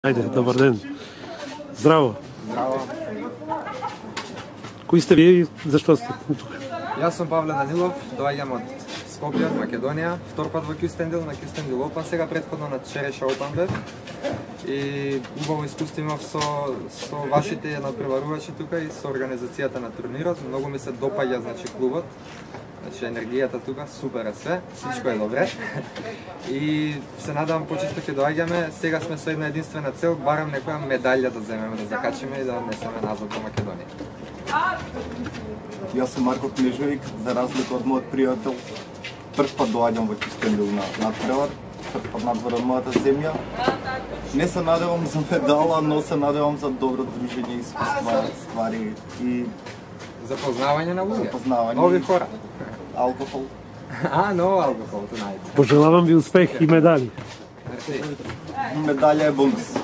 Ajde, dobar den. Zdravo. Zdravo. Кои сте вие и зашто сте тука? Јас сум Павле Данилов, доаѓам од Скопје, од Македонија. Втор пат во Кюстендил, на Кюстендил Опан, сега претходно на Череша Опан бев. И убаво искуство имав со вашите надпреварувачи тука и со организацијата на турнирот. Многу ми се допаѓа, значи, клубот. Значи, енергијата тука, супер е све, всичко е добре. И се надевам почесто ќе доаѓаме. Сега сме со една единствена цел, барам некоја медалја да земеме, да закачиме и да несеме назад во Македонија. Јас сум Марко Кнежовик, за разлика од мојот пријател. Прв пат доаѓам во Кюстендил на надпревар, прв пат надвор од мојата земја. Не се надевам за медала, но се надевам за добро дружење, искуства, ствари и Запознавање на луѓе, запознавање. нови хора. Алкохол. Ново алкохол, тонајде. Пожелавам ви успех и медали. Мерси. Медалја е бонус.